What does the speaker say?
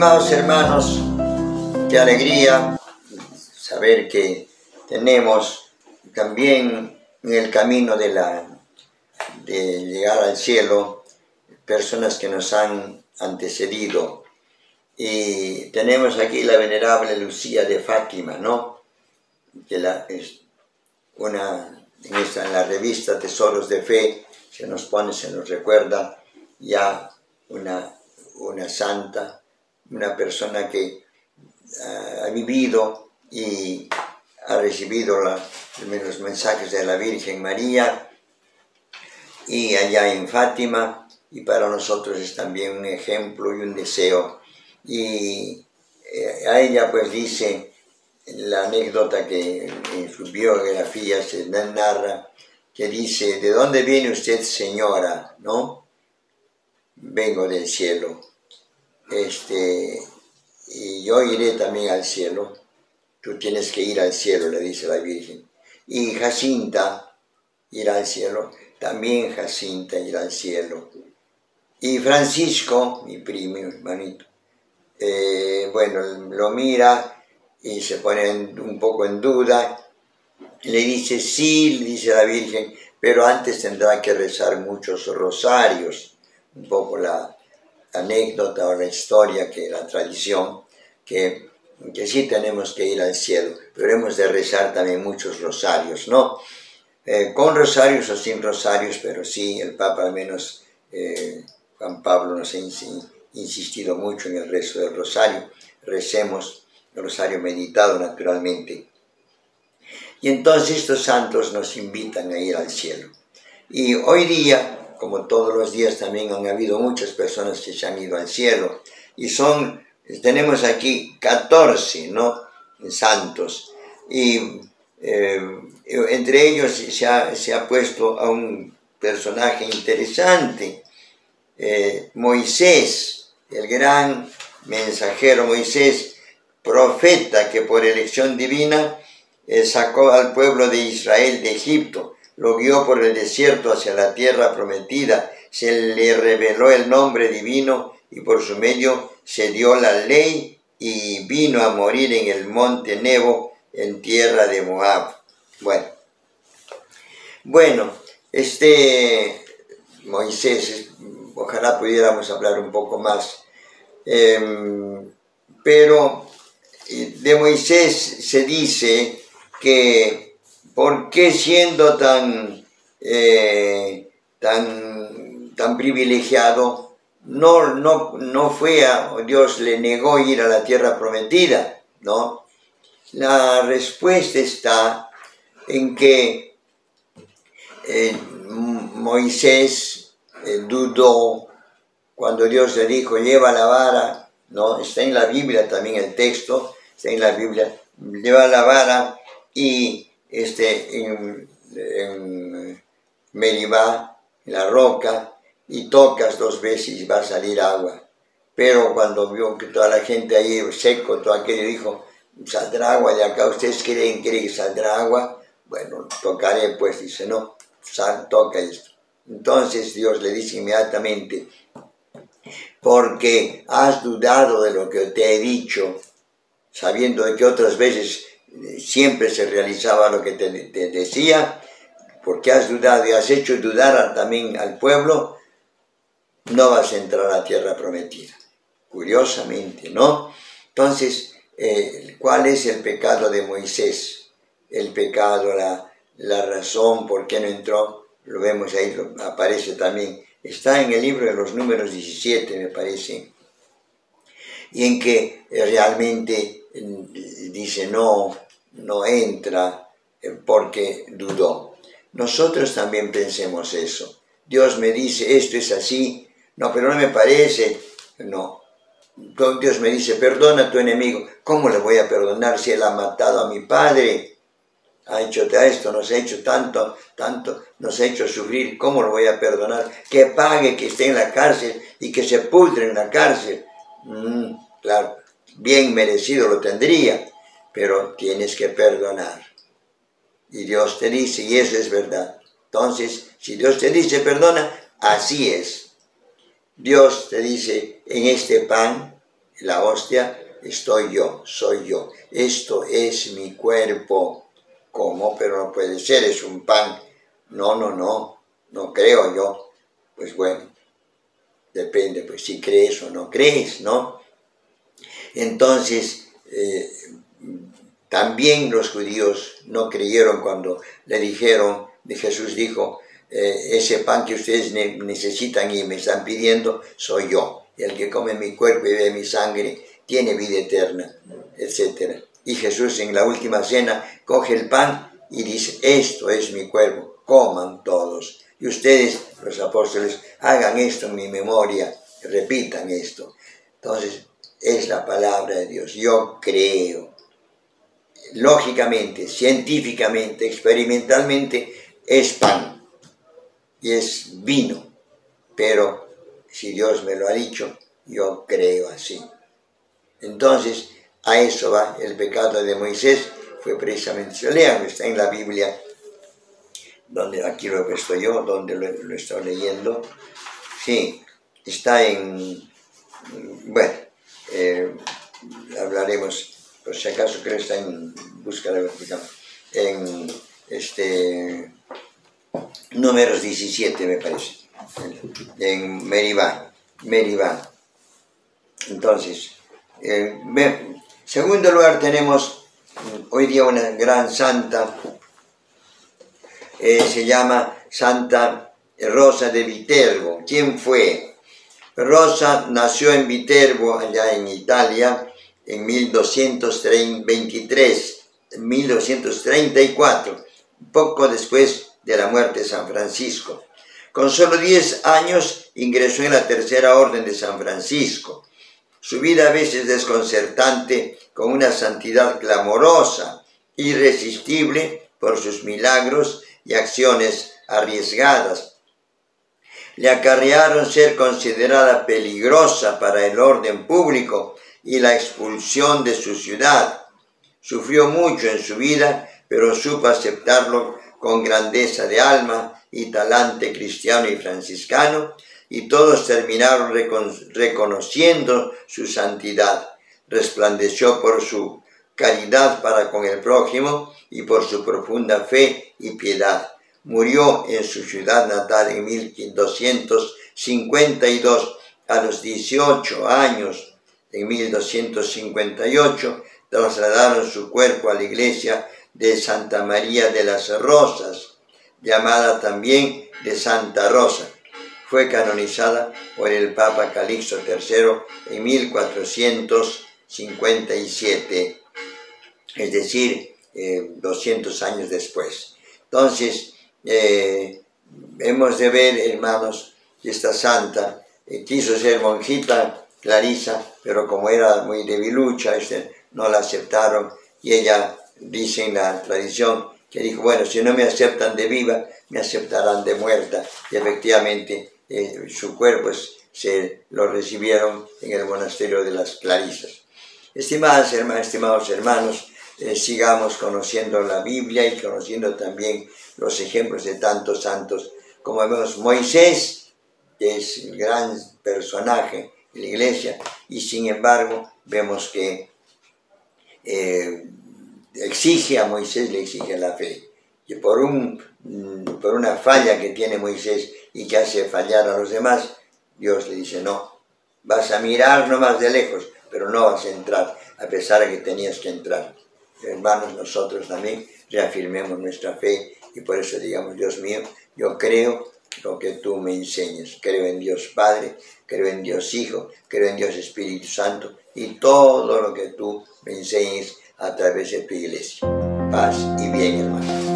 Estimados hermanos, qué alegría saber que tenemos también en el camino de llegar al cielo personas que nos han antecedido. Y tenemos aquí la venerable Lucía de Fátima, ¿no? Que es en la revista Tesoros de Fe se nos recuerda ya una santa, una persona que ha vivido y ha recibido los mensajes de la Virgen María y allá en Fátima, y para nosotros es también un ejemplo y un deseo. Y a ella pues dice la anécdota que en su biografía se narra, que dice: ¿de dónde viene usted, señora? ¿No? Vengo del cielo. Y yo iré también al cielo. Tú tienes que ir al cielo, le dice la Virgen. Y Jacinta irá al cielo. También Jacinta irá al cielo. Y Francisco, mi primo, mi hermanito, bueno, lo mira y se pone un poco en duda. Le dice: sí, le dice la Virgen, pero antes tendrá que rezar muchos rosarios. Un poco la anécdota o la historia, que la tradición, que sí tenemos que ir al cielo, pero hemos de rezar también muchos rosarios, ¿no? Con rosarios o sin rosarios, pero sí, el Papa, al menos Juan Pablo, nos ha insistido mucho en el rezo del rosario. Recemos el rosario meditado, naturalmente. Y entonces estos santos nos invitan a ir al cielo. Y hoy día, como todos los días, también han habido muchas personas que se han ido al cielo. Y tenemos aquí 14, ¿no?, santos. Y entre ellos se ha puesto a un personaje interesante, Moisés, el gran mensajero Moisés, profeta que por elección divina sacó al pueblo de Israel de Egipto, lo guió por el desierto hacia la tierra prometida, se le reveló el nombre divino y por su medio se dio la ley, y vino a morir en el monte Nebo, en tierra de Moab. Bueno, Moisés, ojalá pudiéramos hablar un poco más, pero de Moisés se dice que ¿por qué, siendo tan privilegiado, no fue Dios le negó ir a la tierra prometida, ¿no? La respuesta está en que Moisés dudó cuando Dios le dijo: lleva la vara, ¿no? Está en la Biblia también el texto, está en la Biblia, lleva la vara y en Meribá, en la roca, y tocas 2 veces y va a salir agua. Pero cuando vio que toda la gente ahí seco, todo aquello, dijo: ¿saldrá agua de acá? ¿Ustedes creen que saldrá agua? Bueno, tocaré pues. Dice: no, toca esto. Entonces Dios le dice inmediatamente: porque has dudado de lo que te he dicho, sabiendo de que otras veces siempre se realizaba lo que te decía, porque has dudado y has hecho dudar también al pueblo, no vas a entrar a la tierra prometida. Curiosamente, ¿no? Entonces, ¿cuál es el pecado de Moisés? El pecado, la razón por qué no entró, lo vemos ahí, aparece también. Está en el libro de los Números 17, me parece, y en que realmente dice no entra porque dudó. Nosotros también pensemos eso. Dios me dice: esto es así, no, pero no me parece, no. Dios me dice: perdona a tu enemigo. ¿Cómo le voy a perdonar si él ha matado a mi padre? Ha hecho esto, nos ha hecho tanto, nos ha hecho sufrir. ¿Cómo lo voy a perdonar? Que pague, que esté en la cárcel y que se pudre en la cárcel. Claro, bien merecido lo tendría, pero tienes que perdonar. Y Dios te dice, y eso es verdad. Entonces, si Dios te dice perdona, así es. Dios te dice: en este pan, la hostia, estoy yo, soy yo. Esto es mi cuerpo. ¿Cómo? Pero no puede ser, es un pan. No creo yo. Pues bueno, depende, pues si crees o no crees, ¿no? Entonces, también los judíos no creyeron cuando le dijeron, Jesús dijo, ese pan que ustedes necesitan y me están pidiendo, soy yo. El que come mi cuerpo y bebe mi sangre tiene vida eterna, etc. Y Jesús en la última cena coge el pan y dice, esto es mi cuerpo, coman todos. Y ustedes, los apóstoles, hagan esto en mi memoria, repitan esto. Entonces, es la palabra de Dios. Yo creo. Lógicamente, científicamente, experimentalmente, es pan y es vino. Pero si Dios me lo ha dicho, yo creo así. Entonces, a eso va el pecado de Moisés. Fue precisamente, lean, está en la Biblia, donde aquí lo he puesto yo, donde lo estoy leyendo. Sí, está en, bueno, hablaremos, por si acaso creo que está en, búscala, en Números 17 me parece, en Meribá. Entonces, en segundo lugar tenemos hoy día una gran santa, se llama Santa Rosa de Viterbo. ¿Quién fue? Rosa nació en Viterbo, allá en Italia, en 1234, poco después de la muerte de San Francisco. Con solo 10 años ingresó en la Tercera Orden de San Francisco. Su vida a veces desconcertante, con una santidad clamorosa, irresistible por sus milagros y acciones arriesgadas, le acarrearon ser considerada peligrosa para el orden público y la expulsión de su ciudad. Sufrió mucho en su vida, pero supo aceptarlo con grandeza de alma y talante cristiano y franciscano, y todos terminaron reconociendo su santidad. Resplandeció por su caridad para con el prójimo y por su profunda fe y piedad. Murió en su ciudad natal en 1252, a los 18 años. En 1258 trasladaron su cuerpo a la iglesia de Santa María de las Rosas, llamada también de Santa Rosa. Fue canonizada por el Papa Calixto III en 1457, es decir, 200 años después. Entonces, hemos de ver, hermanos, que esta santa quiso ser monjita clarisa, pero como era muy debilucha, no la aceptaron, y ella dice en la tradición que dijo, bueno, si no me aceptan de viva, me aceptarán de muerta, y efectivamente su cuerpo se lo recibieron en el monasterio de las Clarisas. Estimados hermanos, sigamos conociendo la Biblia y conociendo también los ejemplos de tantos santos, como vemos Moisés, que es un gran personaje de la iglesia, y sin embargo vemos que exige a Moisés, le exige la fe, y por una falla que tiene Moisés y que hace fallar a los demás, Dios le dice, no, vas a mirar nomás de lejos, pero no vas a entrar, a pesar de que tenías que entrar. Hermanos, nosotros también reafirmemos nuestra fe, y por eso digamos, Dios mío, yo creo lo que tú me enseñas. Creo en Dios Padre, creo en Dios Hijo, creo en Dios Espíritu Santo, y todo lo que tú me enseñes a través de tu iglesia. Paz y bien, hermanos.